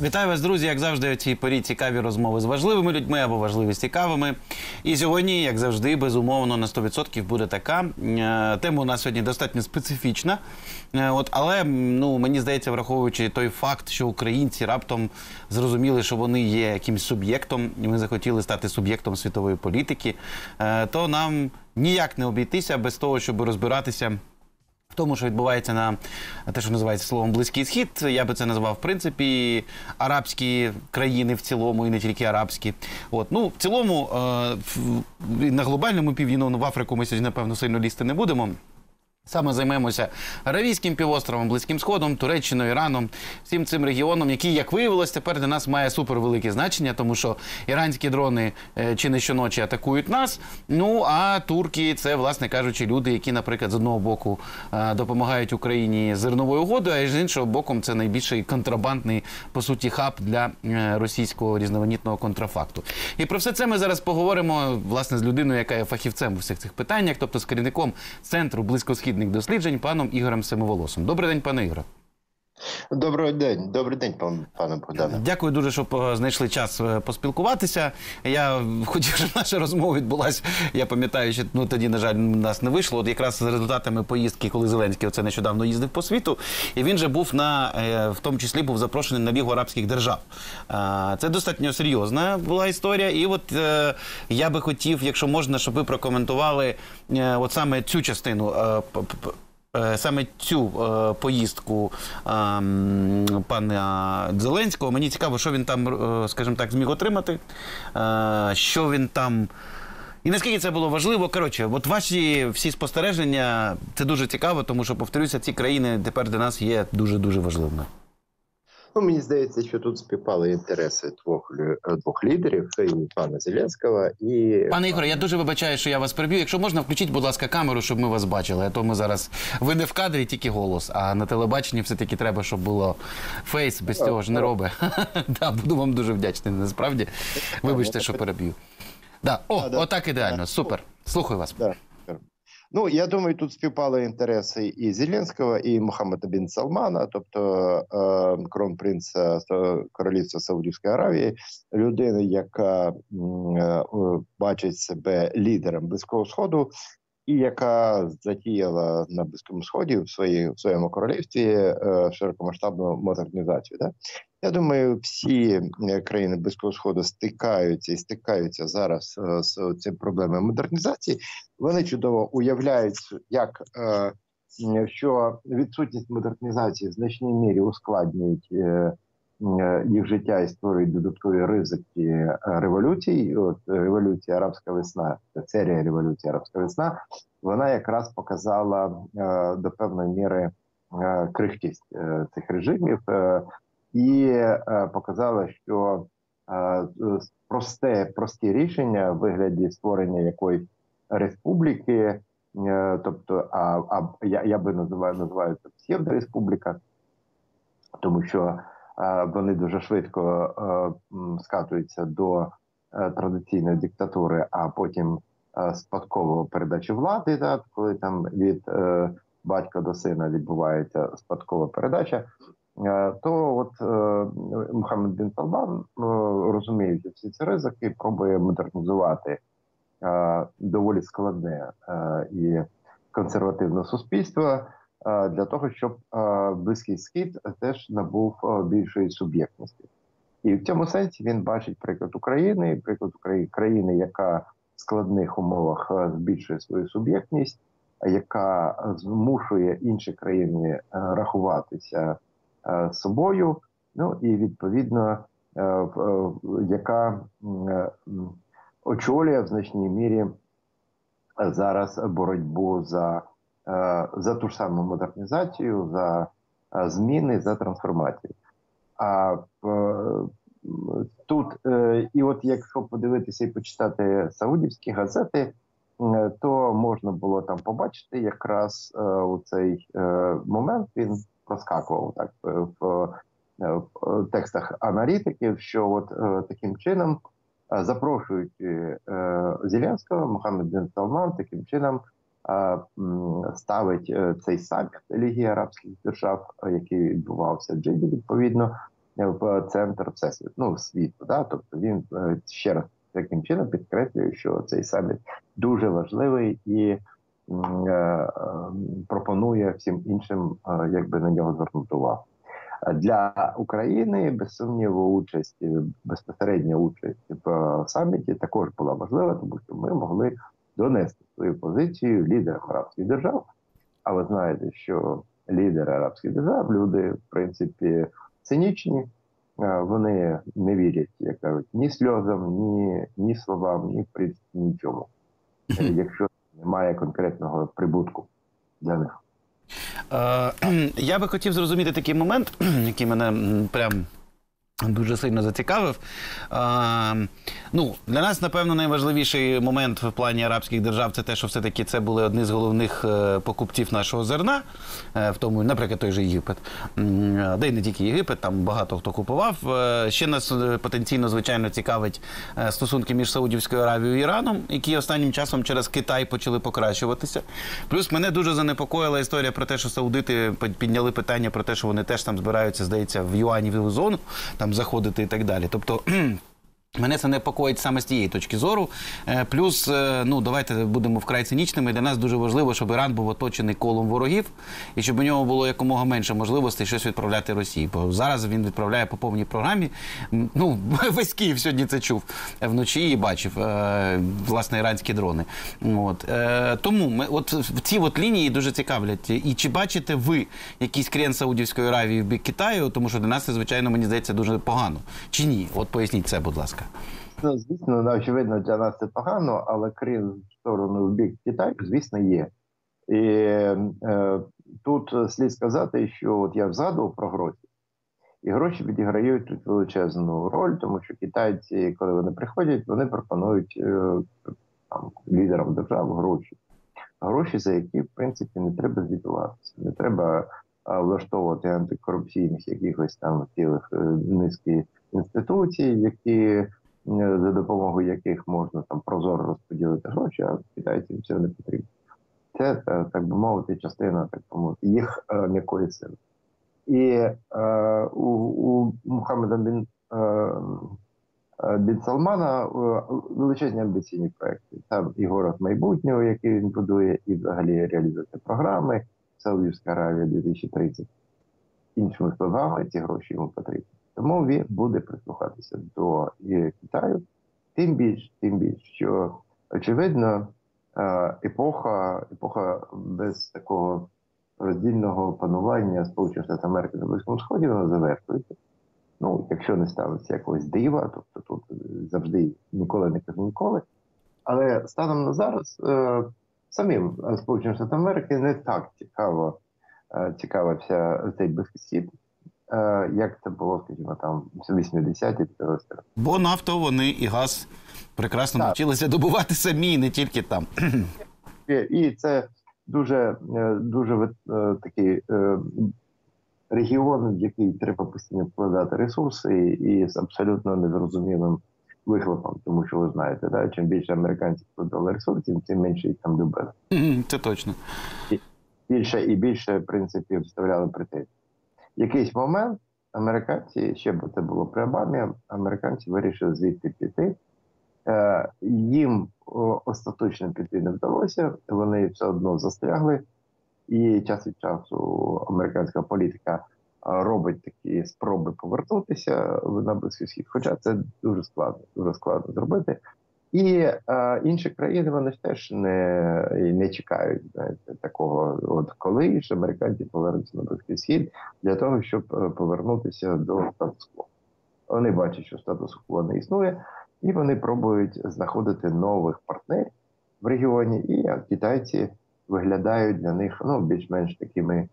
Вітаю вас, друзі! Як завжди, у цій порі цікаві розмови з важливими людьми або важливі з цікавими. І сьогодні, як завжди, безумовно, на 100% буде така. Тема у нас сьогодні достатньо специфічна. Але, мені здається, враховуючи той факт, що українці раптом зрозуміли, що вони є якимсь суб'єктом, і ми захотіли стати суб'єктом світової політики, то нам ніяк не обійтися без того, щоб розбиратися в тому, що відбувається на те, що називається словом «Близький Схід». Я би це назвав, в принципі, арабські країни в цілому, і не тільки арабські. В цілому, на глобальному півдні, в Африку ми сьогодні, напевно, сильно лізти не будемо. Саме займемося Аравійським півостровом, Близьким Сходом, Туреччиною, Іраном, всім цим регіоном, який, як виявилось, тепер для нас має супервелике значення, тому що іранські дрони чи не щоночі атакують нас, а турки – це, власне кажучи, люди, які, наприклад, з одного боку допомагають Україні з зерновою угодою, а з іншого боку, це найбільший контрабандний, по суті, хаб для російського різноманітного контрафакту. І про все це ми зараз поговоримо, власне, з людиною, яка є фахівцем у всіх цих питаннях, тобто з керівником Центру близькосхідних досліджень, паном Ігорем Семиволосом. Добрий день, пане Ігоре. Добрий день, пане Богдане. Дякую дуже, що знайшли час поспілкуватися. Я хотів, щоб наша розмова відбулася. Я пам'ятаю, що тоді, на жаль, у нас не вийшло. От якраз з результатами поїздки, коли Зеленський оце нещодавно їздив по світу, і він же був в тому числі був запрошений на Лігу арабських держав. Це достатньо серйозна була історія. І от я би хотів, якщо можна, щоб ви прокоментували от саме цю частину, саме цю поїздку пана Зеленського. Мені цікаво, що він там, скажімо так, зміг отримати, що він там... І наскільки це було важливо. Коротше, от ваші всі спостереження, це дуже цікаво, тому що, повторюся, ці країни тепер для нас є дуже-дуже важливими. Мені здається, що тут співпали інтереси двох лідерів, і пана Зеленського, і... Пане Ігоре, я дуже вибачаю, що я вас переб'ю. Якщо можна, включіть, будь ласка, камеру, щоб ми вас бачили. А то ми зараз... Ви не в кадрі, тільки голос, а на телебаченні все-таки треба, щоб було фейс, без цього ж не робить. Буду вам дуже вдячний, насправді. Вибачте, що переб'ю. Отак ідеально, супер. Слухаю вас. Я думаю, тут співпали інтереси і Зеленського, і Мохаммеда бін Салмана, тобто кронпринца Королівства Саудівської Аравії, людини, яка бачить себе лідером Близького Сходу, і яка затіяла на Близькому Сході в своєму королівстві широкомасштабну модернізацію. Я думаю, всі країни Близького Сходу стикаються зараз з цим проблемою модернізації. Вони чудово уявляють, що відсутність модернізації в значній мірі ускладнюють їх життя і створюють додаткові ризики революцій. Революція «Арабська весна», серія революції «Арабська весна», вона якраз показала до певної міри крихкість цих режимів і показала, що прості рішення в вигляді створення якоїсь республіки, тобто, я би називаю це псевдореспубліка, тому що вони дуже швидко скатуються до традиційної диктатури, а потім спадкової передачі влади, коли там від батька до сина відбувається спадкова передача, то Мохаммед бін Салман, розуміючи всі ці ризики, пробує модернізувати доволі складне і консервативне суспільство для того, щоб Близький Схід теж набув більшої суб'єктності. І в цьому сенсі він бачить приклад України, країни, яка в складних умовах збільшує свою суб'єктність, яка змушує інші країни рахуватися з собою, і відповідно, яка очолює в значній мірі зараз боротьбу за ту ж саму модернізацію, за зміни, за трансформацію. Тут, і от якщо подивитися і почитати саудівські газети, то можна було там побачити якраз у цей момент, він проскакував так в текстах аналітиків, що таким чином, запрошуючи Зеленського, Мохаммед бін Салман таким чином ставить цей саміт Ліги арабських держав, який відбувався в Джиді, відповідно, в центр всесвіту, ну, світу. Да? Тобто він ще раз таким чином підкреслює, що цей саміт дуже важливий і пропонує всім іншим якби на нього звернути увагу. Для України, без сумніву, безпосередня участь в саміті також була важлива, тому що ми могли донести свою позицію лідерам арабських держав. А ви знаєте, що лідери арабських держав, люди, в принципі, цинічні, вони не вірять, як кажуть, ні сльозам, ні словам, ні в принципі нічому, якщо немає конкретного прибутку для них. Я би хотів зрозуміти такий момент, який мене прям дуже сильно зацікавив. Ну, для нас, напевно, найважливіший момент в плані арабських держав – це те, що все-таки це були одні з головних покупців нашого зерна, в тому, наприклад, той же Єгипет. Да й не тільки Єгипет, там багато хто купував. Ще нас потенційно, звичайно, цікавить стосунки між Саудівською Аравією і Іраном, які останнім часом через Китай почали покращуватися. Плюс мене дуже занепокоїла історія про те, що саудити підняли питання про те, що вони теж там збираються, здається, в юаніву зону, там заходити і так далі. Тобто, мене це непокоїть саме з тієї точки зору. Плюс, ну, давайте будемо вкрай цинічними. Для нас дуже важливо, щоб Іран був оточений колом ворогів і щоб у нього було якомога менше можливостей щось відправляти Росії. Бо зараз він відправляє по повній програмі. Ну, весь Київ сьогодні це чув вночі і бачив, власне, іранські дрони. От. Тому от ці от лінії дуже цікавлять. І чи бачите ви якийсь крен Саудівської Аравії в бік Китаю? Тому що для нас це, звичайно, мені здається, дуже погано. Чи ні? От поясніть це, будь ласка. Ну, звісно, очевидно, для нас це погано, але крім в сторону в бік Китаю, звісно, є. І тут слід сказати, що от я згадував про гроші. І гроші відіграють тут величезну роль, тому що китайці, коли вони приходять, вони пропонують там, лідерам держав гроші. Гроші, за які, в принципі, не треба звітуватися. Не треба влаштовувати антикорупційних якихось там цілих низки інституцій, які за допомогою яких можна там прозоро розподілити гроші, а китайцям це не потрібно. Це, так би мовити, частина, так би мовити, їх м'якої сили. І у Мухаммеда бін Салмана величезні амбіційні проекти. Там і город майбутнього, який він будує, і взагалі реалізація програми Саудівська Аравія 2030. Іншими словами, ці гроші йому потрібні. Тому він буде прислухатися до Китаю, тим більш, що, очевидно, епоха без такого роздільного панування Сполучених Штатів Америки на Близькому Сході, вона завершується. Ну, якщо не ставиться якогось дива, тобто тут завжди ніколи не кажу ніколи. Але станом на зараз самим Сполученим Штатам Америки не так цікавився цей Близький Схід, як це було, скажімо, там в 80-ті 90-ті роки. Бо нафту вони і газ прекрасно навчилися добувати самі, не тільки там. І це дуже такий регіон, в який треба постійно вкладати ресурси і з абсолютно незрозумілим вихлопом. Тому що ви знаєте, да, чим більше американців вкладали ресурсів, тим менше їх там любили. Це точно. І більше, в принципі, вставляли претензії. Якийсь момент американці, ще б це було при Обамі, американці вирішили звідти піти. Їм остаточно піти не вдалося, вони все одно застрягли. І час від часу американська політика робить такі спроби повернутися на Близький Схід, хоча це дуже складно зробити. І інші країни, вони ж теж не чекають, знаєте, такого, от коли ж американці повернуться на Близький Схід для того, щоб повернутися до статус-кво. Вони бачать, що статус-кво не існує, і вони пробують знаходити нових партнерів в регіоні, і китайці виглядають для них, ну, більш-менш такими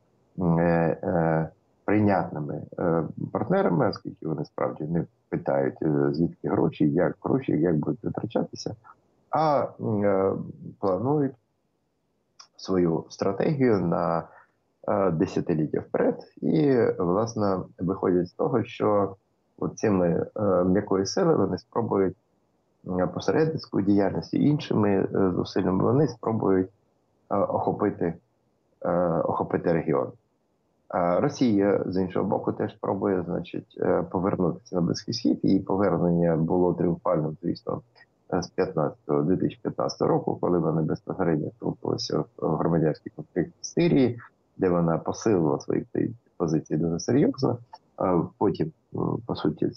прийнятними партнерами, оскільки вони справді не питають, звідки гроші, як будуть витрачатися, а планують свою стратегію на десятиліття вперед і, власне, виходять з того, що цими м'якої сили вони спробують посередницькою діяльністю, іншими зусиллями вони спробують охопити регіон. А Росія, з іншого боку, теж пробує, значить, повернутися на Близький Схід. Її повернення було тріумфальним, звісно, з 2015 року, коли вони безпосередньо втрутилися в громадянський конфлікт в Сирії, де вона посилила свої позиції дуже серйозно. Потім, по суті,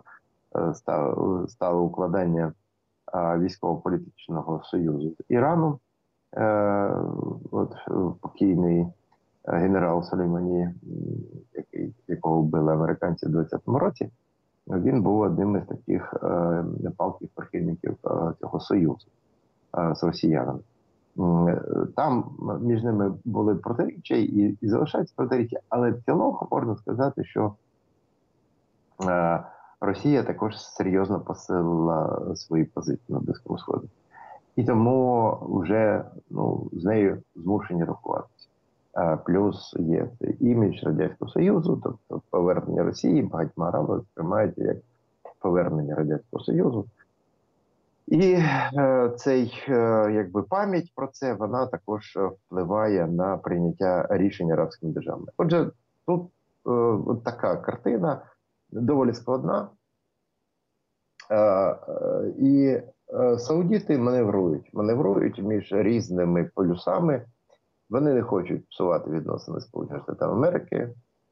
стало укладання військово-політичного союзу з Іраном. От покійний генерал Сулеймані, якого вбили американці в 2020 році, він був одним із таких палких прихильників цього союзу з росіянами. Там між ними були протиріччя і залишаються протиріччя, але в цілому можна сказати, що Росія також серйозно посилила свої позиції на Близькому Сході. І тому вже з нею змушені рахуватися. Плюс є імідж Радянського Союзу, тобто повернення Росії, багатьма арабами сприймають як повернення Радянського Союзу. І пам'ять про це, вона також впливає на прийняття рішень арабськими державами. Отже, тут от така картина доволі складна. І саудіти маневрують між різними полюсами. Вони не хочуть псувати відносини Сполучених Штатів Америки.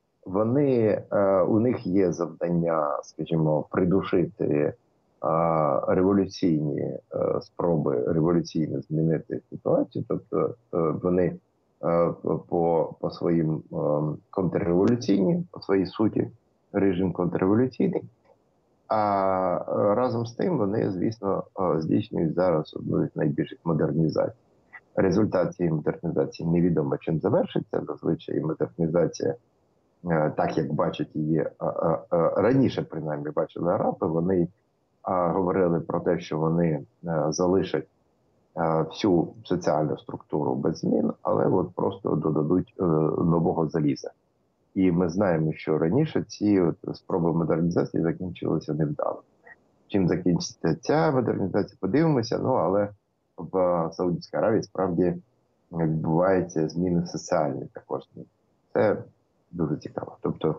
У них є завдання, скажімо, придушити революційні спроби революційно змінити ситуацію. Тобто вони по своїм контрреволюційні, по своїй суті, режим контрреволюційний. А разом з тим вони, звісно, здійснюють зараз одну з найбільших модернізацій. Результат цієї модернізації невідомо чим завершиться. Зазвичай модернізація, так як бачать її раніше, принаймні, бачили араби, вони говорили про те, що вони залишать всю соціальну структуру без змін, але от просто додадуть нового заліза. І ми знаємо, що раніше ці спроби модернізації закінчилися невдало. Чим закінчиться ця модернізація, подивимося, але в Саудівській Аравії справді відбуваються зміни соціальні також. Це дуже цікаво. Тобто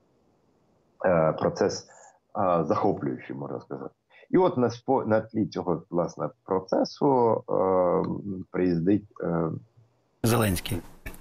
процес захоплюючий, можна сказати. І от на тлі цього, власне, процесу приїздить Зеленський.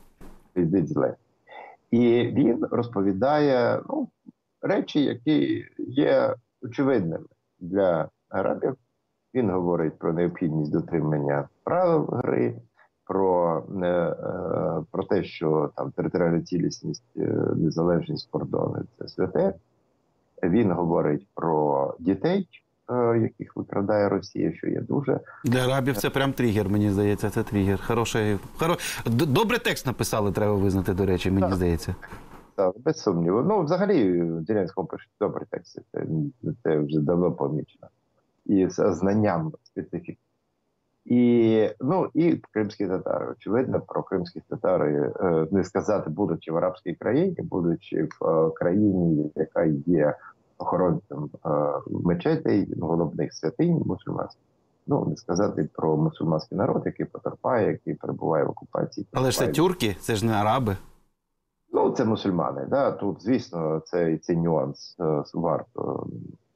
І він розповідає речі, які є очевидними для арабів. Він говорить про необхідність дотримання правил гри, про те, що там територіальна цілісність, незалежність кордону – це святе. Він говорить про дітей, яких викрадає Росія, що є дуже... Для арабів це прям тригер, мені здається, це тригер. Добре текст написали, треба визнати, до речі, мені здається. Так, без сумніву. Взагалі, Зеленському пишуть добрі тексти, це вже давно помічено. І з знанням специфіки. І кримські татари. Очевидно, про кримських татари не сказати, будучи в арабській країні, будучи в країні, яка є охоронцем мечетей, головних святинь мусульманських. Не сказати про мусульманський народ, який потерпає, який перебуває в окупації. Але ж це тюрки, це ж не араби. Це мусульмани. Да? Тут, звісно, цей нюанс варто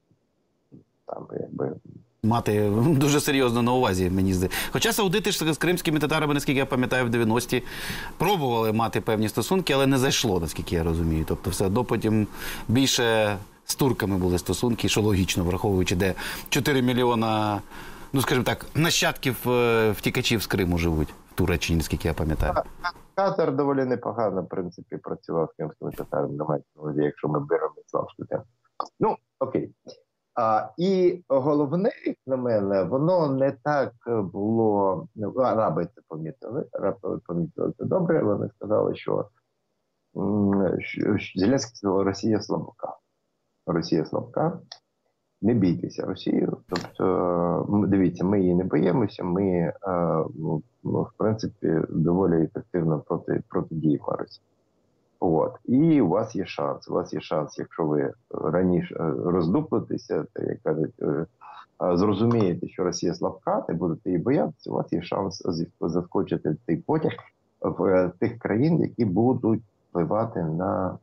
мати дуже серйозно на увазі, мені здається. Хоча саудити ж з кримськими татарами, наскільки я пам'ятаю, в 90-ті пробували мати певні стосунки, але не зайшло, наскільки я розумію. Тобто все одно потім більше з турками були стосунки, що логічно, враховуючи, де 4 мільйона, скажімо так, нащадків втікачів з Криму живуть в Туреччині, наскільки я пам'ятаю. Катар доволі непогано, в принципі, працював з кримськими татарами, якщо ми беремо ісламську тему. Окей. І головне, як на мене, воно не так було... Араби це помітили. Араби помітили це добре. Вони сказали, що Зеленський сказав, Росія слабка. Росія слабка. Не бійтеся Росію. Тобто, дивіться, ми її не боїмося. Ми, в принципі, доволі ефективно протидіємо Росії. І у вас є шанс. У вас є шанс, якщо ви раніше роздуплитеся, як кажуть, зрозумієте, що Росія слабка, не будете її боятися, у вас є шанс заскочити в цей потяг в тих країн, які будуть впливати на,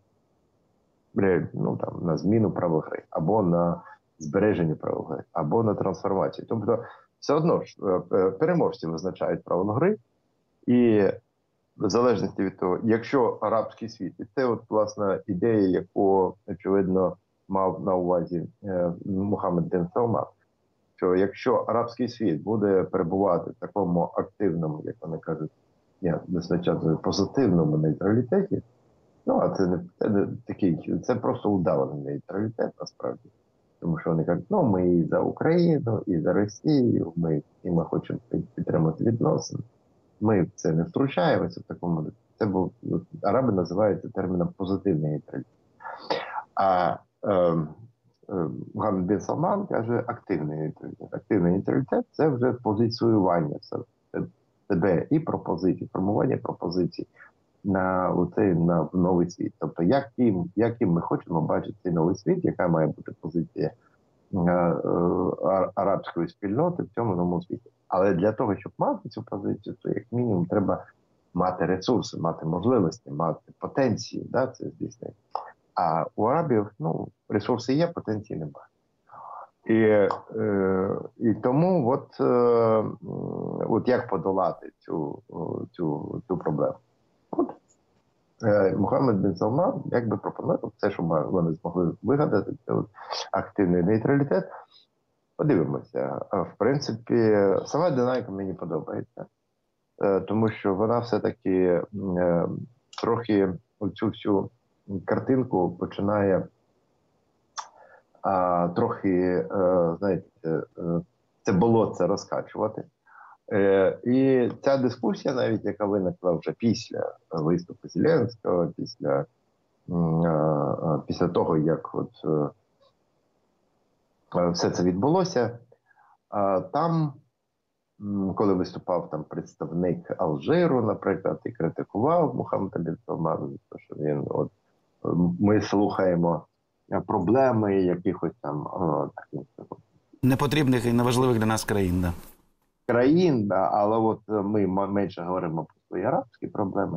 на зміну правил гри, або на збереження правил гри, або на трансформацію. Тобто, все одно ж переможці визначають правила гри, і в залежності від того, якщо арабський світ, і це от, власне, ідея, яку, очевидно, мав на увазі Мухаммед бен Салман, що якщо арабський світ буде перебувати в такому активному, як вони кажуть, я визначаю, позитивному нейтралітеті, ну, а це не такий, це просто удаваний нейтралітет, насправді. Тому що вони кажуть, ну, ми і за Україну, і за Росію, ми хочемо підтримати відносини. Ми в це не втручаємося в такому. Це був, араби називають це терміном позитивний нейтралітет. А Мухаммед бен Салман каже активний нейтралітет. Активний нейтралітет – це вже позиціювання себе і пропозицій, формування пропозицій на новий світ. Тобто, яким ми хочемо бачити цей новий світ, яка має бути позиція арабської спільноти в цьому новому світі. Але для того, щоб мати цю позицію, то як мінімум треба мати ресурси, мати можливості, мати потенцію, да, це здійснити. А у арабів, ну, ресурси є, потенції немає. І тому от як подолати цю проблему? От Мухаммед бен Салман якби пропонує все, що вони змогли вигадати, це от активний нейтралітет. Подивимося. В принципі, сама динаміка мені подобається, тому що вона все-таки трохи цю всю картинку починає трохи, знаєте, це болотце розкачувати. І ця дискусія, навіть яка виникла вже після виступу Зеленського, після того, як все це відбулося, там, коли виступав там представник Алжиру, наприклад, і критикував Мухаммеда бен Салмана, що він ми слухаємо проблеми якихось там непотрібних і неважливих для нас країн, да. Країн, да, але от ми менше говоримо про свої арабські проблеми.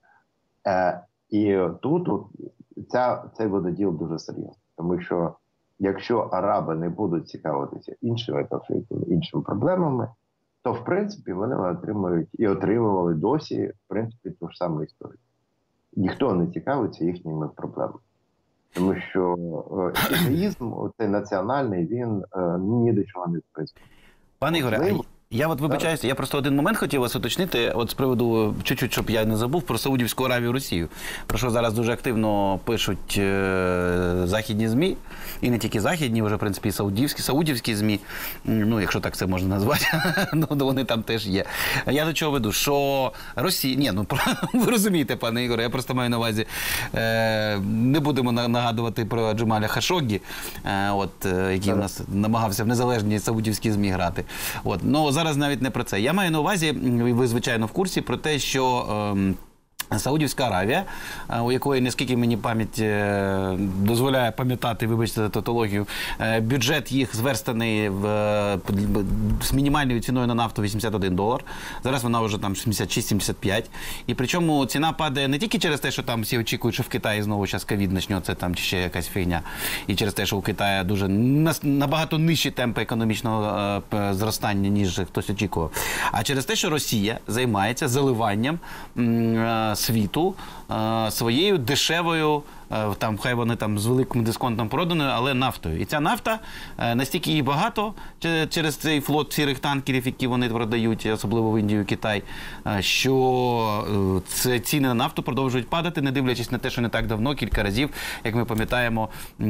І тут цей вододіл дуже серйозний, тому що якщо араби не будуть цікавитися іншими конфліктами, іншими проблемами, то, в принципі, вони отримують і отримували досі, в принципі, ту ж саму історію. Ніхто не цікавиться їхніми проблемами. Тому що егоїзм, цей національний, він ні до чого не призводить. Пане Ігоре, я вибачаюся, я просто один момент хотів вас уточнити, от з приводу, чуть-чуть, щоб я не забув, про Саудівську Аравію і Росію. Про що зараз дуже активно пишуть західні ЗМІ, і не тільки західні, вже, в принципі, і саудівські ЗМІ, ну, якщо так це можна назвати, ну, вони там теж є. Я до чого веду, що Росія, ви розумієте, пане Ігоре, я просто маю на увазі, не будемо нагадувати про Джамаля Хашоггі, який у нас намагався в незалежні саудівські ЗМІ грати. Зараз навіть не про це. Я маю на увазі, ви, звичайно, в курсі про те, що Саудівська Аравія, у якої, наскільки мені пам'ять дозволяє пам'ятати, вибачте за тавтологію, бюджет їх зверстаний з мінімальною ціною на нафту $81. Зараз вона вже там 76-75. І причому ціна падає не тільки через те, що там всі очікують, що в Китаї знову зараз ковід почнеться, там чи ще якась фігня. І через те, що у Китаї дуже набагато нижчі темпи економічного зростання, ніж хтось очікував. А через те, що Росія займається заливанням світу своєю дешевою, там хай вони там з великим дисконтом проданою, але нафтою. І ця нафта, настільки її багато через цей флот сірих танкерів, які вони продають, особливо в Індію і Китай, що ціни на нафту продовжують падати, не дивлячись на те, що не так давно, кілька разів, як ми пам'ятаємо,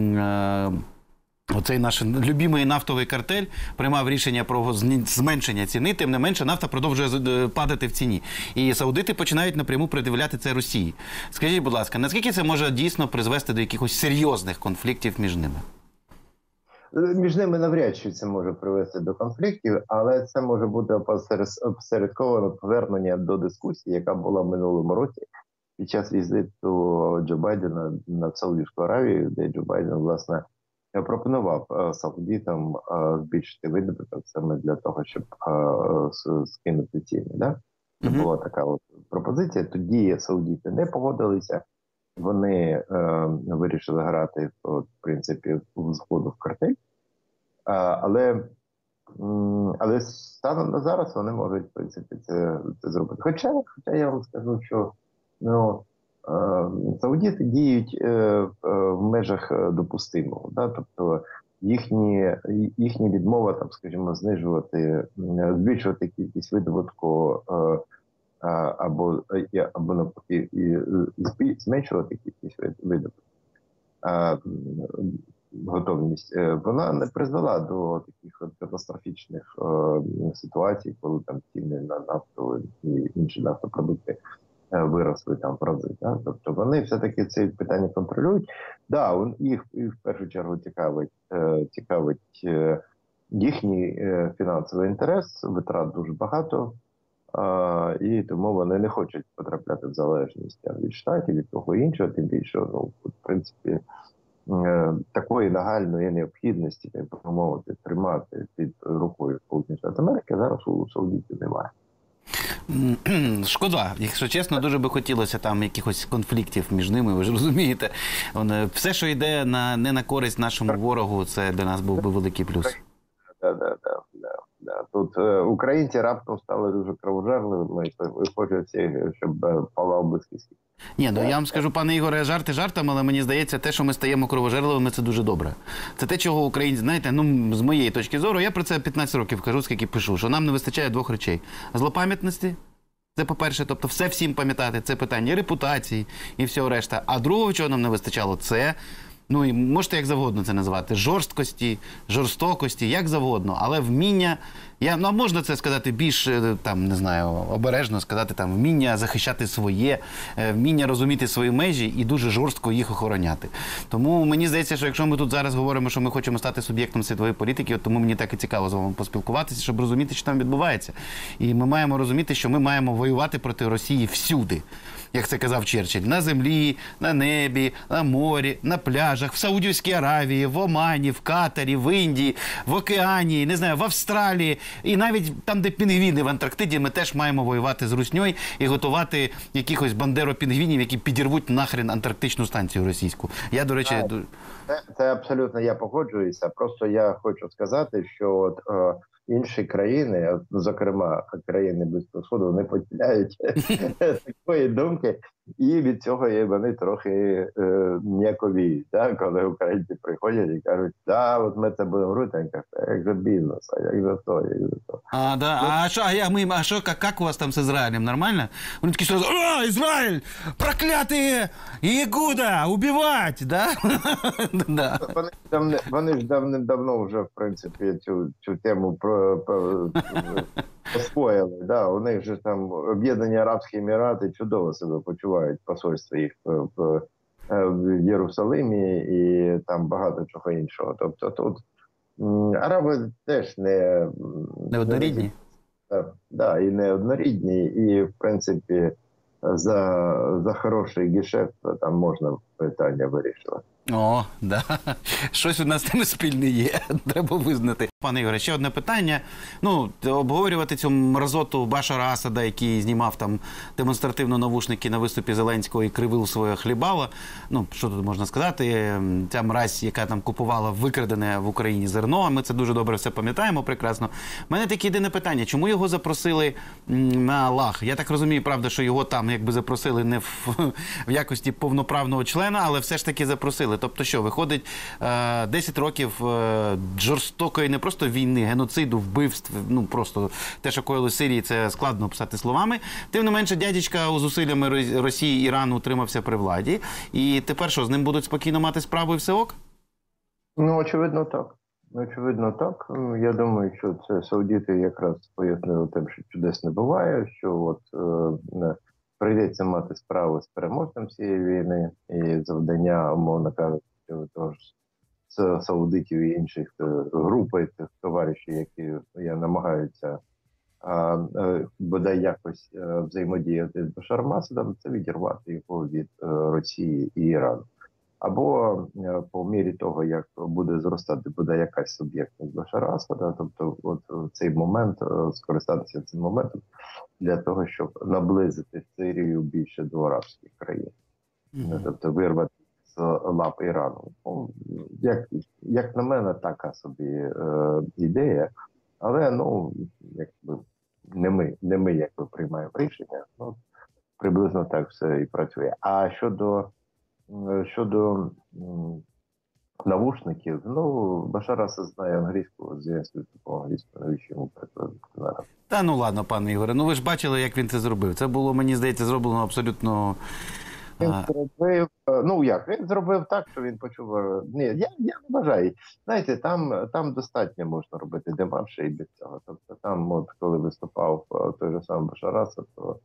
оцей наш любимий нафтовий картель приймав рішення про зменшення ціни, тим не менше нафта продовжує падати в ціні. І саудити починають напряму пред'являти це Росії. Скажіть, будь ласка, наскільки це може дійсно призвести до якихось серйозних конфліктів між ними? Між ними навряд чи це може привести до конфліктів, але це може бути опосередковане повернення до дискусії, яка була в минулому році під час візиту Джо Байдена на Саудівську Аравію, де Джо Байден, власне, пропонував саудитам збільшити видобуток саме для того, щоб скинути ціни. Да? Це була така от пропозиція. Тоді саудити не погодилися. вони вирішили грати, в принципі, в згоду в картель. Але станом на зараз вони можуть, в принципі, це зробити. Хоча я вам скажу, що ну, саудіти діють в межах допустимого. Да? Тобто їхня відмова, там, скажімо, збільшувати кількість видобутку або навпаки зменшувати кількість видобутку. Готовність, вона не призвела до таких катастрофічних ситуацій, коли там ціни на нафту і інші нафтопродукти виросли там в рази. Да? Тобто вони все-таки це питання контролюють. Да, їх в першу чергу цікавить їхній фінансовий інтерес, витрат дуже багато, і тому вони не хочуть потрапляти в залежність від штатів, від того іншого, тим більше, в принципі, такої нагальної необхідності, так би мовити, тримати під рукою Сполучені Штати Америки зараз у саудитів немає. Шкода, якщо чесно, дуже би хотілося там якихось конфліктів між ними, ви ж розумієте. Все, що йде не на користь нашому ворогу, це для нас був би великий плюс. Да. Тут українці раптом стали дуже кровожерливими і хочуть всі, щоб палав Близький Схід. Ні, ну я вам скажу, пане Ігоре, жарти жартами, але мені здається, те, що ми стаємо кровожерливими, це дуже добре. Це те, чого українці, знаєте, з моєї точки зору, я про це 15 років кажу, скільки пишу, що нам не вистачає двох речей. Злопам'ятності, це по-перше, тобто все всім пам'ятати, це питання репутації і всього решта. А другого, чого нам не вистачало, це, ну і можете як завгодно це називати, жорсткості, жорстокості, як завгодно, але вміння, можна це сказати більш, там, не знаю, обережно сказати, там, вміння захищати своє, вміння розуміти свої межі і дуже жорстко їх охороняти. Тому мені здається, що якщо ми тут зараз говоримо, що ми хочемо стати суб'єктом світової політики, тому мені так і цікаво з вами поспілкуватися, щоб розуміти, що там відбувається. І ми маємо розуміти, що ми маємо воювати проти Росії всюди. Як це казав Черчилль, на землі, на небі, на морі, на пляжах, в Саудівській Аравії, в Омані, в Катарі, в Індії, в океані, не знаю, в Австралії. І навіть там, де пінгвіни в Антарктиді, ми теж маємо воювати з русньою і готувати якихось бандеро-пінгвінів, які підірвуть нахрен антарктичну станцію російську. Я, до речі... Це абсолютно я погоджуюся. Просто я хочу сказати, що інші країни, зокрема країни Близького Сходу, вони поділяють такої думки, і від цього вони трохи ніяковіють, коли українці приходять і кажуть, от ми це будемо робити, як же бізнес, а як же то, як же то. А що, як у вас там з Ізраїлем, нормально? Вони такі сразу, Ізраїль, проклятые, Ягуда, убивать, да? Вони ж давно вже, в принципі, цю тему освоїли. Да? У них же там Об'єднані Арабські Емірати чудово себе почувають, посольство їх в Єрусалимі і там багато чого іншого. Тобто тут араби теж неоднорідні. Да, і неоднорідні, і, в принципі, за хороший гешефт там можна питання вирішувати. О, да. Щось у нас з тими спільне є, треба визнати. Пане Ігоре, ще одне питання. Обговорювати цю мразоту Башара Асада, який знімав там демонстративно навушники на виступі Зеленського і кривив своє хлібало. Що тут можна сказати? Ця мразь, яка там купувала викрадене в Україні зерно, ми це дуже добре все пам'ятаємо прекрасно. У мене таке єдине питання, чому його запросили на ЛАГ? Я так розумію, правда, що його там якби запросили не в якості повноправного члена, але все ж таки запросили. Тобто що, виходить 10 років жорстокої не просто війни, геноциду, вбивств, просто те, що коїли в Сирії, це складно описати словами. Тим не менше, дядечка з зусиллями Росії і Ірану утримався при владі. І тепер що, з ним будуть спокійно мати справу і все ок? Очевидно так. Очевидно так. Я думаю, що це саудіти якраз пояснили тим, що чудес не буває, що прийдеться мати справу з переможцем цієї війни, і завдання, умовно кажучи, з саудитів і інших груп товаришів, які намагаються бодай якось взаємодіяти з Башаром Асадом, це відірвати його від Росії і Ірану. Або по мірі того, як буде зростати бодай якась суб'єктність Башара Асада, тобто в цей момент, скористатися цим моментом для того, щоб наблизити Сирію більше до арабських країн. тобто вирвати з лап Ірану. Ну, як на мене, така собі ідея, але ну, якби не ми якби приймаємо рішення. Ну, приблизно так все і працює. А щодо навушників, ну, Башар Асад знає англійську, Зеленський по-англійську, навіщо йому перекладати зараз? Та ну ладно, пане Ігоре, ну ви ж бачили, як він це зробив. Це було, мені здається, зроблено абсолютно. Він зробив, ну як, він зробив так, що він почув. Ні, я не вважаю. Знаєте, там достатньо можна робити демарші і без цього. Тобто там, от коли виступав той же самий Башар Асад, то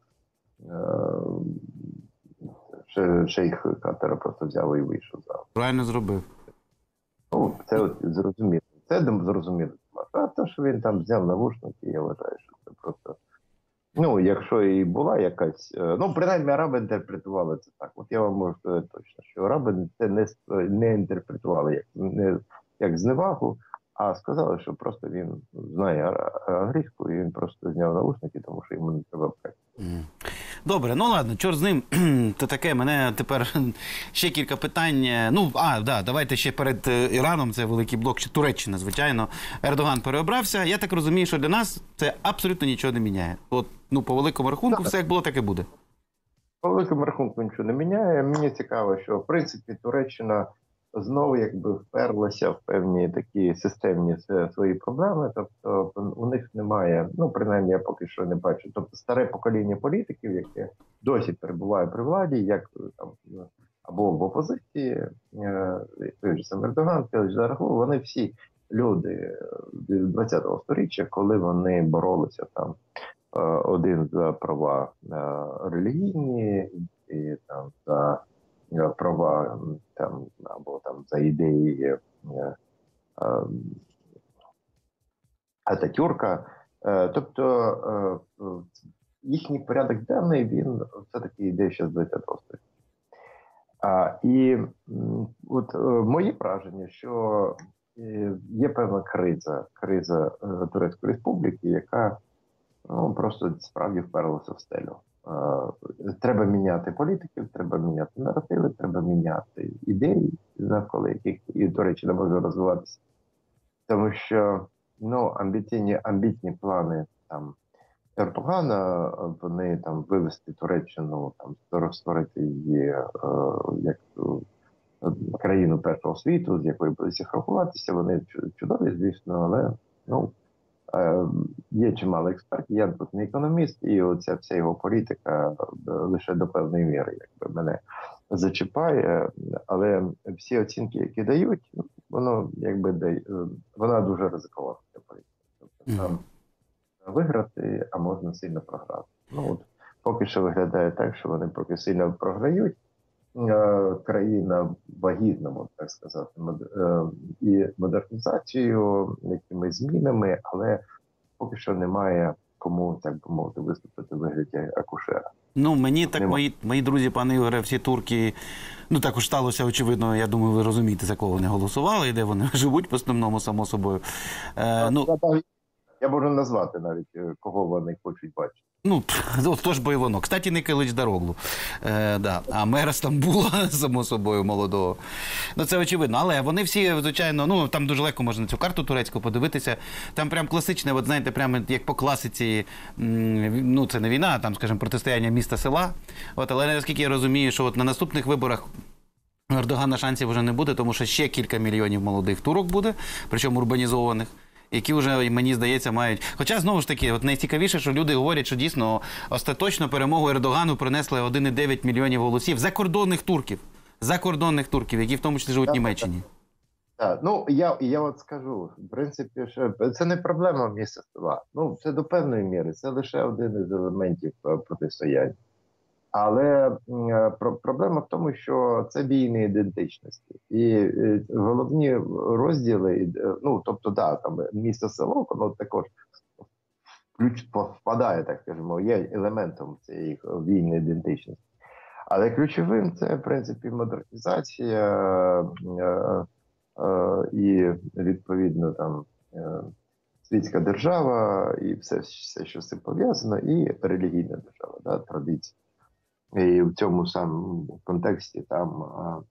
шейх Катара просто взяв і вийшов за. Правильно зробив. Ну, це от зрозуміло. Це зрозуміло. А те, що він там взяв навушники, я вважаю, що це просто. Ну, якщо і була якась. Ну, принаймні, араби інтерпретували це так. От я вам можу сказати точно, що араби це не інтерпретували як зневагу, а сказали, що просто він знає англійську, і він просто зняв навушники, тому що йому не треба практики. Добре, ну ладно, чорт з ним. То таке, мене тепер ще кілька питань. Ну, давайте ще перед Іраном, це великий блок, ще Туреччина, звичайно. Ердоган переобрався. Я так розумію, що для нас це абсолютно нічого не міняє. От, ну, по великому рахунку, все як було, так і буде. По великому рахунку нічого не міняє. Мені цікаво, що, в принципі, Туреччина знову якби вперлася в певні такі системні свої проблеми. Тобто у них немає, ну, принаймні, я поки що не бачу. Тобто старе покоління політиків, яке досі перебуває при владі, як там або в опозиції, той же сам Ердоган, той же Зарахов, вони всі люди 20-го сторіччя, коли вони боролися там один за права релігійні, і там за права там або там за ідеї Ататюрка. Тобто їхній порядок денний, він все-таки йде ще з 20-го століття. І от моє враження, що є певна криза Турецької республіки, яка ну, просто справді вперлася в стелю. Треба міняти політиків, треба міняти наративи, треба міняти ідеї, навколо яких, і, до речі, не може розвиватися. Тому що ну, амбітні плани там Ердогана, вони там вивести Туреччину, там створити її як країну першого світу, з якою буде всіх рахуватися, вони чудові, звісно, але ну, є чимало експертів, я тут не економіст, і оця вся його політика лише до певної міри якби мене зачіпає, але всі оцінки, які дають, воно якби вона дуже ризикована, ця політика. Тобто там виграти, а можна сильно програти. Ну от поки що виглядає так, що вони поки сильно програють, країна вагітна, можна так сказати, і модернізацією, якимись змінами, але поки що немає кому, так би мовити, виступити в вигляді акушера. Ну, мені так, мої друзі, пане Ігоре, всі турки, ну, також сталося, очевидно, я думаю, ви розумієте, за кого вони голосували і де вони живуть, в основному, само собою. Я можу назвати навіть, кого вони хочуть бачити. Ну, тож бо і воно. Кстати, не Килич Дароглу. Да. А мера Стамбула, само собою, молодого. Ну, це очевидно. Але вони всі, звичайно, ну, там дуже легко можна цю карту турецьку подивитися. Там прям класичне, от знаєте, прямо як по класиці, ну, це не війна, а там, скажімо, протистояння міста-села. От, але наскільки я розумію, що от на наступних виборах у Ердогана шансів вже не буде, тому що ще кілька мільйонів молодих турок буде, причому урбанізованих, які вже, мені здається, мають... Хоча, знову ж таки, от найцікавіше, що люди говорять, що дійсно остаточно перемогу Ердогану принесли 1,9 мільйонів голосів закордонних турків, які в тому числі живуть в Німеччині. Так, ну, я от скажу, в принципі, що це не проблема міста села. Ну, це до певної міри, це лише один із елементів протистояння. Але проблема в тому, що це війни ідентичності. І головні розділи, ну, тобто, да, там місто-село, воно також впадає, так скажімо, є елементом цієї війни ідентичності. Але ключовим це, в принципі, модернізація і, відповідно, там світська держава, і все, що з цим пов'язано, і релігійна держава, да, традиція. І в цьому самому контексті там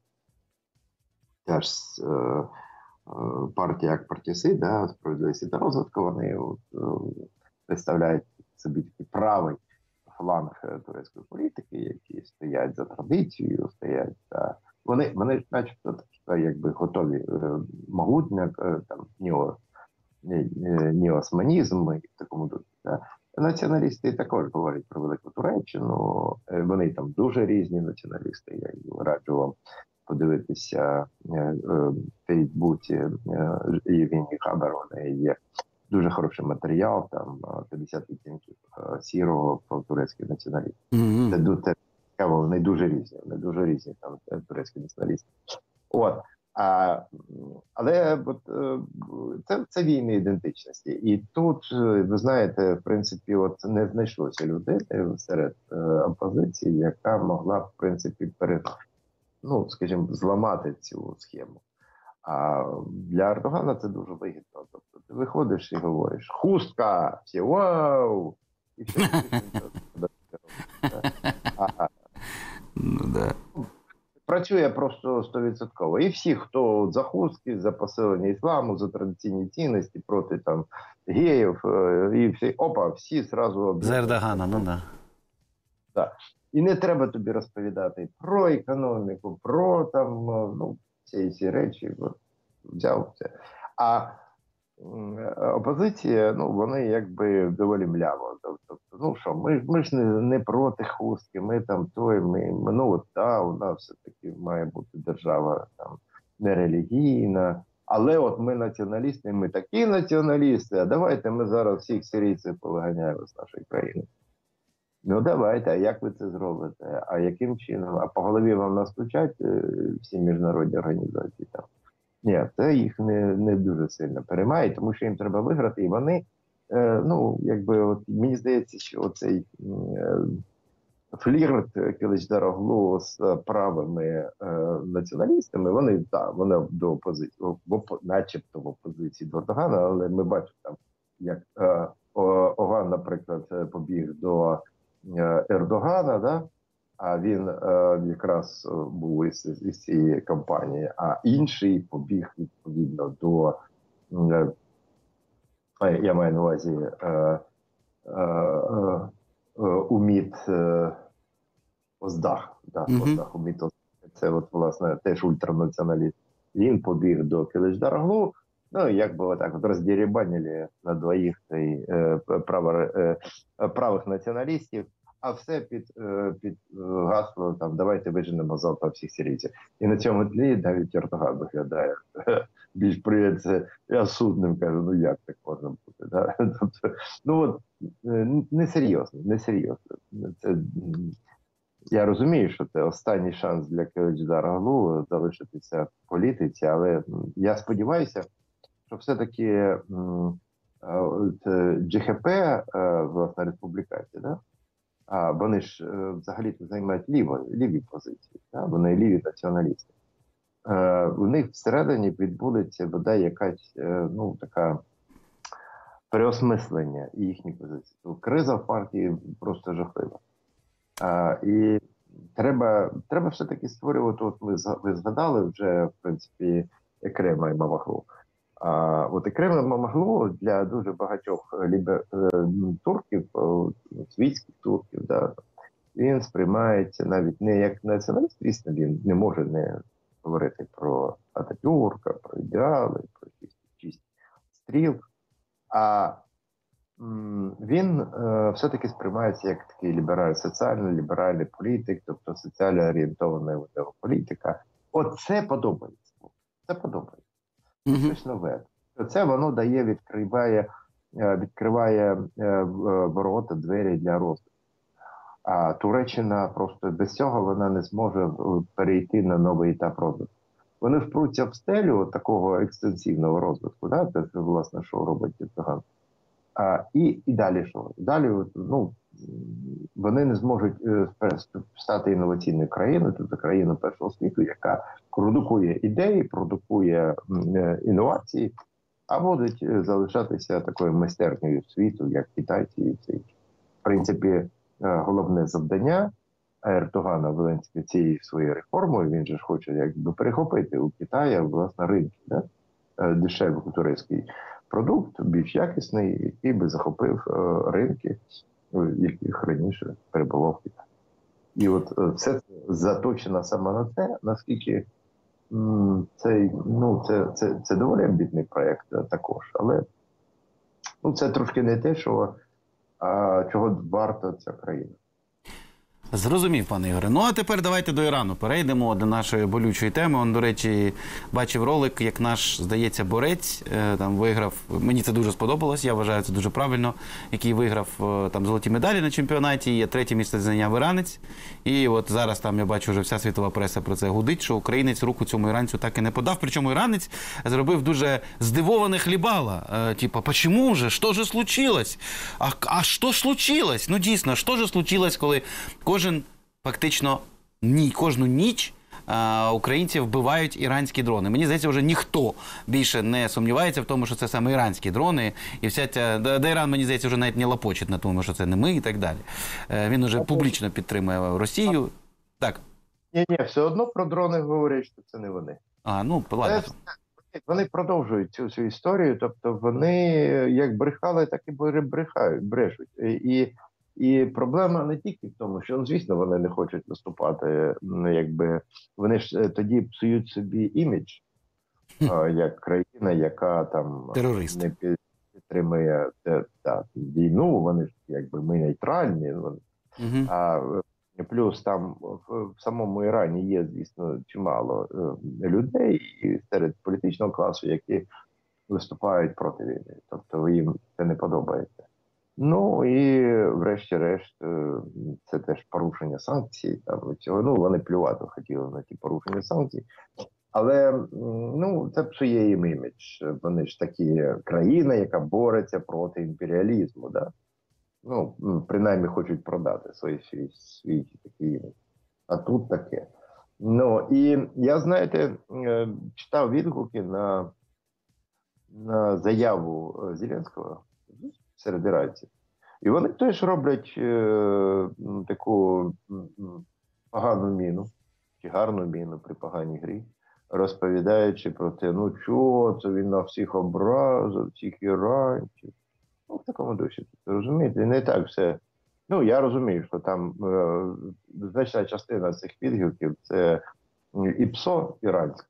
теж партія як партіси, да, справедливості та розвитку, вони представляють собі такий правий фланг турецької політики, які стоять за традицією, стоять за вони начебто такі, якби готові могутня там неосманізм і в такому дусі. Да. Націоналісти також говорять про Велику Туреччину. Вони там дуже різні націоналісти. Я раджу вам подивитися в Фейсбуці Євгенії Хабар. У неї є дуже хороший матеріал, там 50 відтінків сірого про турецький націоналізм. Мгм. Це дуже цікаво, вони дуже різні там турецькі націоналісти. От. Але от, це війни ідентичності. І тут, ви знаєте, в принципі, от не знайшлося людини серед опозиції, яка могла, в принципі, скажімо, зламати цю схему. А для Ердогана це дуже вигідно. Тобто ти виходиш і говориш «Хустка! Всі вау!» І все. Ну, да. Працює просто 100%. І всі, хто за хустки, за посилення ісламу, за традиційні цінності, проти там геїв, і всі зразу За Ердогана, ну да. Так. І не треба тобі розповідати про економіку, про там, всі речі. Взяв це. А опозиція, вони якби доволі мляво. Тобто, ми ж не проти хустки, ми там у нас все-таки має бути держава там нерелігійна, але от ми націоналісти, ми такі націоналісти, а давайте ми зараз всіх сирійців повиганяємо з нашої країни. Ну давайте, а як ви це зробите? А яким чином? А по голові вам настучать всі міжнародні організації там? Ні, це їх не дуже сильно переймає, тому що їм треба виграти, і вони, мені здається, що оцей флірт Киличдароглу з правими націоналістами, вони до опозиції, начебто в опозиції до Ердогана, але ми бачимо там, як Оган, наприклад, побіг до Ердогана, да? А він якраз був із цієї кампанії, а інший побіг відповідно до, я маю на увазі, УМІТ Оздах. Да, Оздах, УМІТ Оздах. Це от, власне, теж ультранаціоналіст. Він побіг до Киличдароглу, якби отак от роздірібанили на двоїх правих націоналістів, а все під гасло там «давайте виженемо завтра всіх сирійців». І на цьому тлі навіть Ердоган виглядає більш судним, кажу, як так можна бути. Да? Тобто, несерйозно. Я розумію, що це останній шанс для Киличдароглу залишитися в політиці, але я сподіваюся, що все-таки ДЖХП, власне, республіканці, да? А вони ж взагалі-то займають ліві позиції, да? Вони ліві націоналісти. У них всередині відбудеться, бодай, якась така переосмислення їхньої позиції. Криза в партії просто жахлива. І треба все-таки створювати, от ви згадали вже, в принципі, Екрема Імамоглу. От Екрем Імамоглу для дуже багатьох турків, світських турків, да, він сприймається навіть не як націоналіст, звісно, він не може не говорити про Ататюрка, про ідеали, про чисть стріл, а він все-таки сприймається як такий соціально-ліберальний політик, тобто соціально орієнтована політика. От це подобається. Це подобається. Щось нове. Це воно відкриває ворота, двері для розвитку. А Туреччина просто без цього вона не зможе перейти на новий етап розвитку. Вони впруться в стелю такого екстенсивного розвитку, да? Це, власне, що робить Ердоган. І далі що? Далі вони не зможуть стати інноваційною країною, тобто країною першого світу, яка продукує ідеї, продукує інновації, а будуть залишатися такою майстернею світу, як китайці і всі. В принципі, головне завдання Ердогана Зеленський цією своєю реформою, він же ж хоче якби перехопити у Китаї, власне, ринки, да? Дешевий турецький продукт, більш якісний, який би захопив ринки, в яких раніше перебував Китай. І от все це заточено саме на те, наскільки це доволі амбітний проєкт також, але це трошки не те, чого варта ця країна. Зрозумів, пане Ігоре. Ну, а тепер давайте до Ірану перейдемо, до нашої болючої теми. Он, до речі, бачив ролик, як наш, здається, борець там виграв. Мені це дуже сподобалось, я вважаю, це дуже правильно, який виграв там золоті медалі на чемпіонаті, є третє місце зайняв іранець. І от зараз там, я бачу, вже вся світова преса про це гудить, що українець руку цьому іранцю так і не подав. Причому іранець зробив дуже здивоване хлібала. Типа, почему же? Что же случилось? А що ж случилось? Ну, дійсно, що ж случилось, коли фактично кожну ніч українців вбивають іранські дрони. Мені здається, вже ніхто більше не сумнівається в тому, що це саме іранські дрони. І вся ця... Де Іран, мені здається, вже навіть не лапочить на тому, що це не ми і так далі. Він уже публічно підтримує Росію. Так. Ні, все одно про дрони говорять, що це не вони. Ну, ладно. Вони продовжують цю історію, тобто вони як брехали, так і брешуть. І проблема не тільки в тому, що, звісно, вони не хочуть наступати, якби вони ж тоді псують собі імідж, як країна, яка там терорист. Не підтримує війну, вони ж якби ми нейтральні. А плюс там в самому Ірані є, звісно, чимало людей і серед політичного класу, які виступають проти війни. Тобто їм це не подобається. Ну і врешті-решт це теж порушення санкцій. Вони плювати хотіли на ті порушення санкцій. Але це псує їм імідж. Вони ж такі країна, яка бореться проти імперіалізму. Да? Принаймні хочуть продати свій такий імідж. А тут таке. І я, знаєте, читав відгуки на заяву Зеленського серед іранців. І вони теж роблять таку погану міну, чи гарну міну при поганій грі, розповідаючи про те, чого це він на всіх образив, всіх іранців. В такому дусі, розумієте, не так все. Я розумію, що там значна частина цих відгуків – це ІПСО іранське.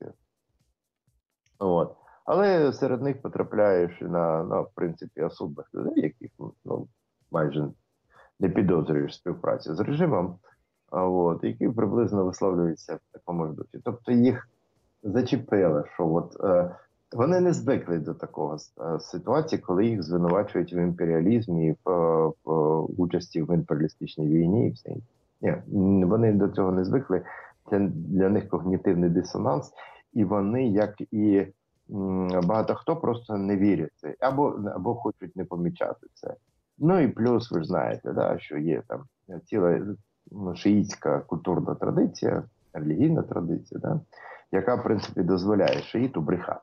Але серед них потрапляєш в принципі, особих людей, яких майже не підозрюєш співпраці з режимом, які приблизно висловлюються в такому ж дусі. Тобто їх зачепило, що вони не звикли до такого ситуації, коли їх звинувачують в імперіалізмі, в участі в імперіалістичній війні і все інше. Ні, вони до цього не звикли. Це для них когнітивний дисонанс, і вони, як і багато хто, просто не вірять це, або хочуть не помічати це. І плюс, ви ж знаєте, що є там ціла шиїтська культурна традиція, релігійна традиція, яка, в принципі, дозволяє шиїту брехати.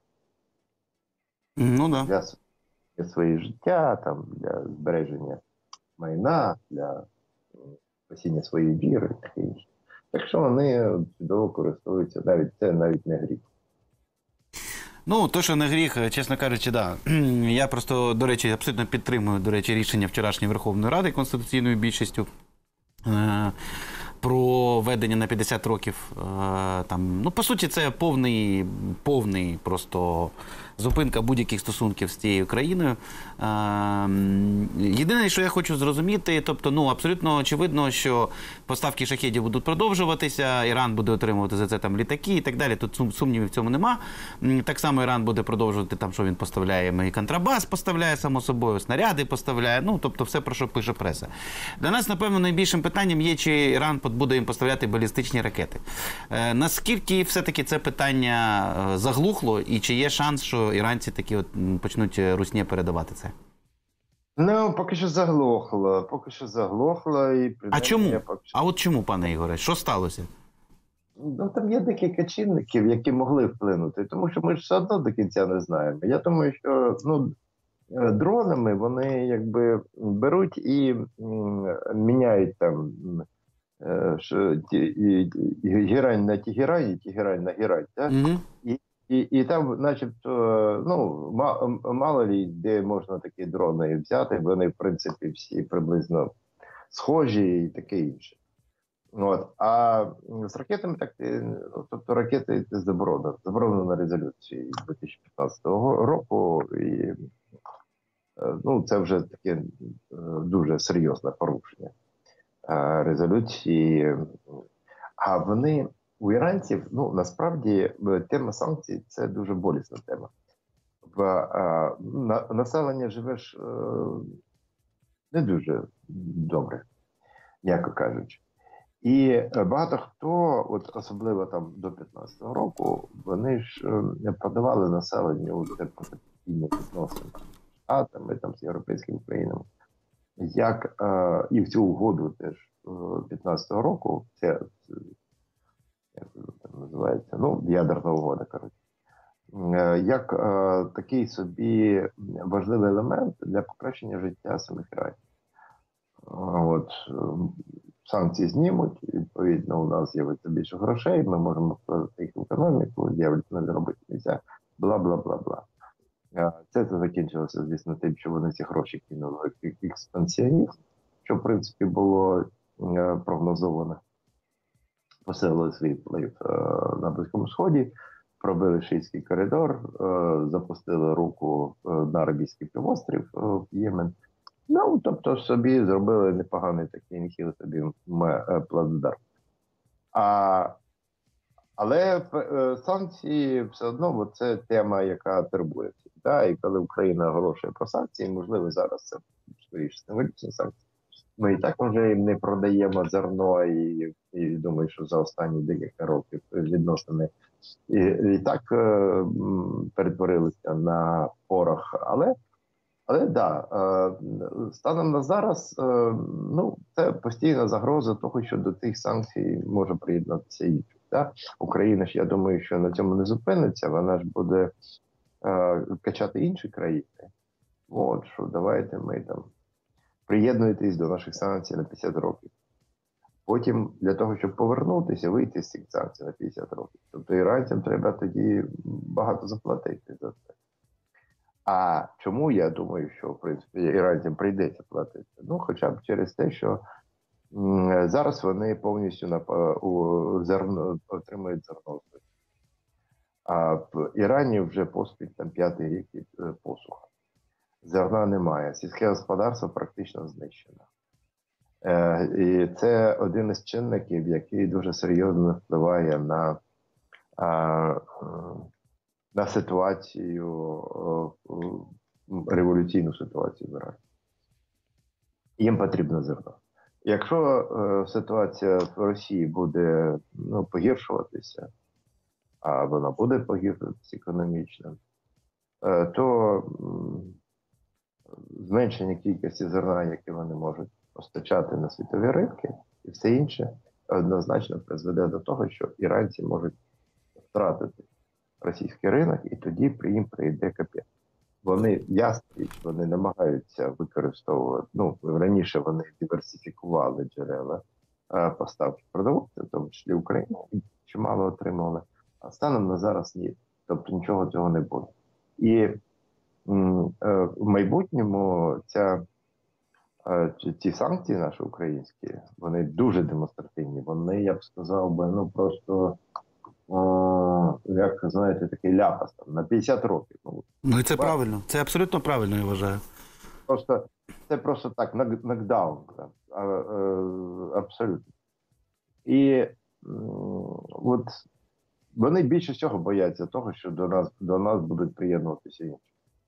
Для своєї життя, для збереження майна, для спасіння своєї віри і таке інше. Так що вони чудово користуються, це навіть не гріх. То, що не гріх, чесно кажучи, да. Я просто, до речі, абсолютно підтримую, рішення вчорашньої Верховної Ради конституційною більшістю про введення на 50 років. По суті, це повний просто зупинка будь-яких стосунків з цією країною. Єдине, що я хочу зрозуміти, тобто, абсолютно очевидно, що поставки шахедів будуть продовжуватися, Іран буде отримувати за це літаки і так далі. Тут сумнівів в цьому нема. Так само Іран буде продовжувати що він поставляє, і контрабас поставляє, само собою, снаряди поставляє, тобто все, про що пише преса. Для нас, напевно, найбільшим питанням є, чи Іран буде їм поставляти балістичні ракети. Наскільки все-таки це питання заглухло, і чи є шанс, що іранці таки почнуть русні передавати це? Поки що заглохло. А чому? Чому, пане Ігоре? Що сталося? Там є декілька чинників, які могли вплинути, тому що ми ж все одно до кінця не знаємо. Я думаю, що дронами вони якби беруть і міняють Герань на Тегерані, Тегерань на Герань, так? Угу. І там, начебто, ну, мало лі, де можна такі дрони взяти, вони, в принципі, всі приблизно схожі і таке інше. От. А з ракетами так, ну, тобто ракети це заборонено резолюції 2015 року, і ну, це вже таке дуже серйозне порушення резолюції. А вони у іранців, ну насправді тема санкцій це дуже болісна тема. Населення живеш не дуже добре, м'яко кажучи. І багато хто, от особливо там до 15-го року, вони ж подавали населенню це професійні відносини з Штатами, там з європейськими країнами. Як і в цю угоду теж 15-го року, це як це називається, ну, ядерна угода, коротше, як такий собі важливий елемент для покращення життя самих іранців. От, санкції знімуть, відповідно, у нас з'явиться більше грошей, ми можемо вкладати їх в економіку, з'являться нові робочі місця, бла-бла-бла-бла. Це закінчилося, звісно, тим, що вони ці гроші кинули в експансіонізм, що, в принципі, було прогнозовано. Посилили свій вплив на Близькому Сході, пробили Шийський коридор, запустили руку на Арабійський півострів в Ємен. Ну, тобто собі зробили непоганий такий нехилий собі плацдарм. Але санкції все одно це тема, яка турбує. Да? І коли Україна оголошує про санкції, можливо, зараз це скоріше символічні санкції. Ми і так вже їм не продаємо зерно, і думаю, що за останні декілька років відносини і так перетворилися на порох. Але да, станом на зараз, ну, це постійна загроза того, що до цих санкцій може приєднатися інші. Да? Україна ж, я думаю, що на цьому не зупиниться, вона ж буде качати інші країни. От, що давайте ми там приєднуєтесь до наших санкцій на 50 років. Потім для того, щоб повернутися, вийти з цих санкцій на 50 років. Тобто іранцям треба тоді багато заплатити за це. А чому я думаю, що, в принципі, іранцям прийдеться платити? Ну, хоча б через те, що зараз вони повністю отримують зерно. А в Ірані вже поспіль там 5-й рік посуха. Зерна немає, сільське господарство практично знищено. І це один із чинників, який дуже серйозно впливає на ситуацію, революційну ситуацію в Ірані. Їм потрібно зерно. Якщо ситуація в Росії буде погіршуватися, а вона буде погіршуватися економічно, то зменшення кількості зерна, яке вони можуть постачати на світові ринки, і все інше однозначно призведе до того, що іранці можуть втратити російський ринок, і тоді їм прийде капець. Вони ясність, вони намагаються використовувати, раніше вони диверсифікували джерела поставки продовольства, в тому числі Україна, і чимало отримали, а станом на зараз ні. Тобто нічого цього не буде. І в майбутньому ці санкції наші українські, вони дуже демонстративні. Вони, я б сказав би, просто, як, знаєте, такий ляпас там, на 50 років. Ну і це правильно, це абсолютно правильно, я вважаю. Це просто так, нокдаун, абсолютно. І от вони більше всього бояться того, що до нас будуть приєднуватися інші.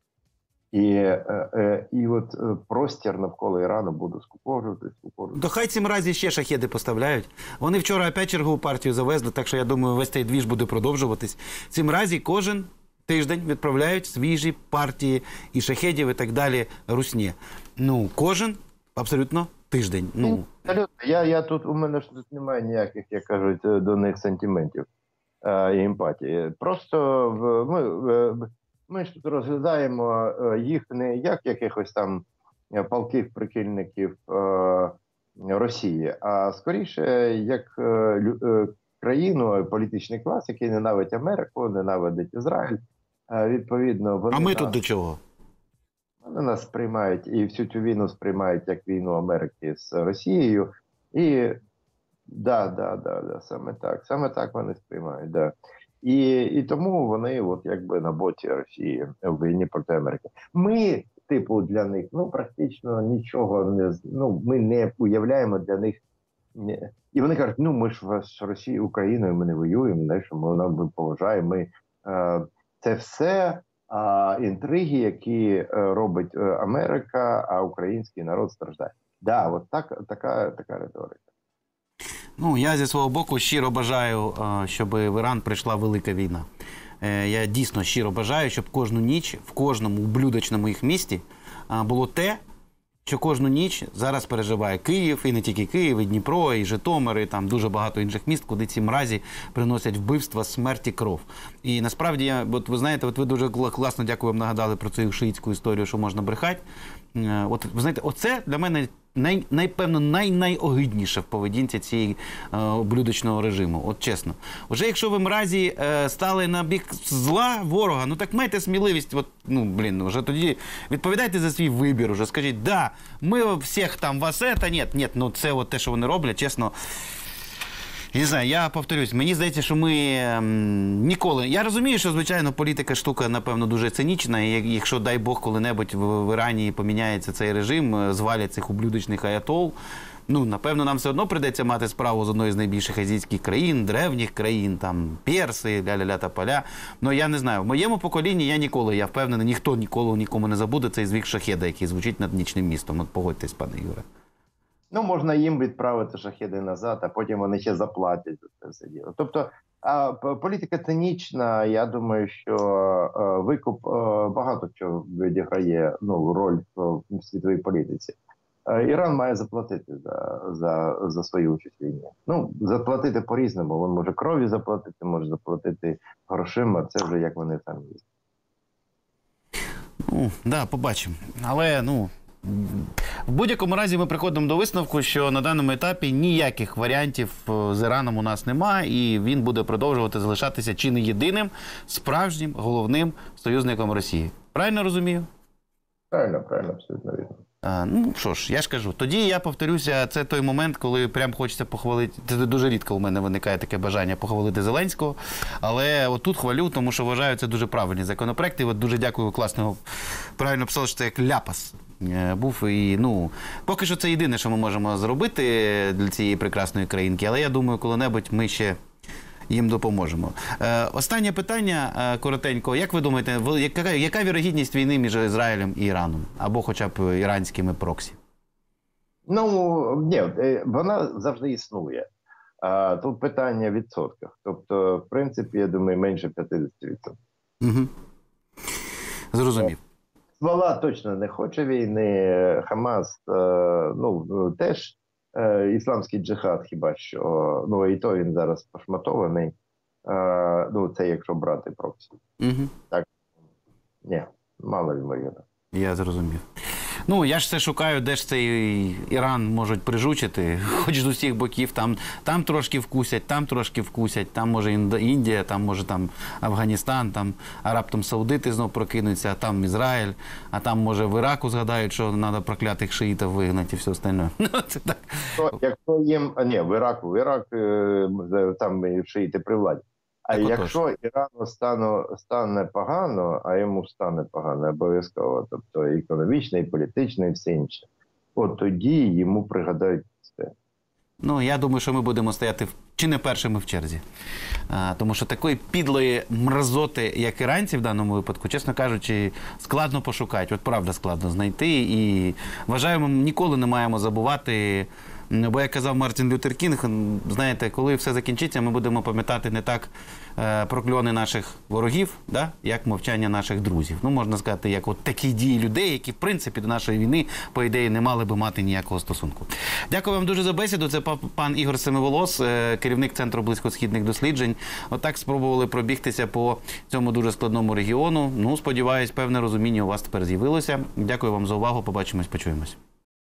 І от простір навколо Ірану буде скуповуватись. То хай цим разі ще шахеди поставляють. Вони вчора опять чергову партію завезли, так що я думаю, весь цей двіж буде продовжуватись. Цим разі кожен тиждень відправляють свіжі партії і шахедів і так далі русні. Кожен абсолютно тиждень. Я тут, у мене ж тут немає ніяких, як кажуть, до них сантиментів і емпатії. Просто ми ж тут розглядаємо їх не як якихось там палких прихильників Росії, а скоріше як країну, політичний клас, який ненавидить Америку, ненавидить Ізраїль. Відповідно, А ми тут до чого? вони нас сприймають і всю цю війну сприймають як війну Америки з Росією. І да, саме так вони сприймають. Да. І тому вони от якби на боці Росії в війні проти Америки. Ми, типу, для них практично нічого не ми не уявляємо для них. І вони кажуть, ми ж з Росією, Україною ми не воюємо, ми нам поважаємо. Це все інтриги, які робить Америка, а український народ страждає. Да, от така риторика. Я зі свого боку щиро бажаю, щоб в Іран прийшла велика війна. Я дійсно щиро бажаю, щоб кожну ніч в кожному ублюдочному їх місті було те, що кожну ніч зараз переживає Київ, і не тільки Київ, і Дніпро, і Житомир, і там дуже багато інших міст, куди ці мразі приносять вбивства, смерть і кров. І насправді, ви знаєте, ви дуже класно, дякую вам, нагадали про цю шиїтську історію, що можна брехати. Ви знаєте, оце для мене найогидніше в поведінці цієї облюдочного режиму. От чесно. Уже якщо ви мразі стали на бік зла, ворога, так майте сміливість, вже тоді відповідайте за свій вибір, уже скажіть, да, ми всіх там вас ні, це от те, що вони роблять, чесно. Не знаю, я повторюсь, мені здається, що ми ніколи... Я розумію, що, звичайно, політика штука, напевно, дуже цинічна, і якщо, дай Бог, коли-небудь в Ірані поміняється цей режим, звалять цих ублюдочних аятол, напевно, нам все одно прийдеться мати справу з одною з найбільших азійських країн, древніх країн, там, перси, ля-ля-ля та поля. Я не знаю, в моєму поколінні я впевнений, ніхто ніколи нікому не забуде цей звік шахеда, який звучить над нічним містом. От погодьтесь, пане Ігоре. Можна їм відправити шахеди назад, а потім вони ще заплатять за це все діло. Тобто, політика цинічна, я думаю, що викуп багато чого відіграє роль в світовій політиці. Іран має заплатити за свою участь в війні. Заплатити по-різному. Він може кров'ю заплатити, може заплатити грошима, це вже як вони там є. Да, побачимо. Але, в будь-якому разі ми приходимо до висновку, що на даному етапі ніяких варіантів з Іраном у нас немає, і він буде продовжувати залишатися чи не єдиним справжнім головним союзником Росії. Правильно розумію? Правильно, абсолютно вірно. Що ж, я ж кажу, тоді я повторюся, це той момент, коли прям хочеться похвалити, це дуже рідко у мене виникає таке бажання похвалити Зеленського, але отут хвалю, тому що вважаю, це дуже правильний законопроект, і дуже дякую, класно, правильно писали, що це як ляпас був, і поки що це єдине, що ми можемо зробити для цієї прекрасної країнки, але я думаю, коли-небудь ми ще їм допоможемо. Останнє питання, коротенько. Як ви думаєте, яка вірогідність війни між Ізраїлем і Іраном? Або хоча б іранськими проксі? Ні, вона завжди існує. Тут питання в відсотках. Тобто, в принципі, я думаю, менше 50%. Угу. Зрозумів. Хезболла точно не хоче війни. Хамас, теж. Ісламський джихад хіба що, і то він зараз пошматований, це якщо брати проксі. Угу. Так, ні, мало ймовірно. Я зрозумів. Я ж все шукаю, де ж цей Іран можуть прижучити, хоч з усіх боків, там трошки вкусять, там може Індія, там може Афганістан, там раптом саудити знов прокинуться, а там Ізраїль, а там може в Іраку згадають, що треба проклятих шиїтів вигнати і все остальне. Це так. Якщо їм, в Ірак там шиїти при владі. А якщо Ірану стане погано, а йому стане погано обов'язково, тобто і економічно, і політично, і все інше, от тоді йому пригадають це. Я думаю, що ми будемо стояти чи не першими в черзі. Тому що такої підлої мразоти, як іранці в даному випадку, чесно кажучи, складно пошукати. От правда складно знайти. І вважаю, ми ніколи не маємо забувати. Бо, як казав Мартін Лютер Кінг, знаєте, коли все закінчиться, ми будемо пам'ятати не так прокльони наших ворогів, як мовчання наших друзів. Можна сказати, як от такі дії людей, які, в принципі, до нашої війни, по ідеї, не мали би мати ніякого стосунку. Дякую вам дуже за бесіду. Це пан Ігор Семиволос, керівник Центру близькосхідних досліджень. Отак спробували пробігтися по цьому дуже складному регіону. Сподіваюсь, певне розуміння у вас тепер з'явилося. Дякую вам за увагу. Побачимось, почуємось.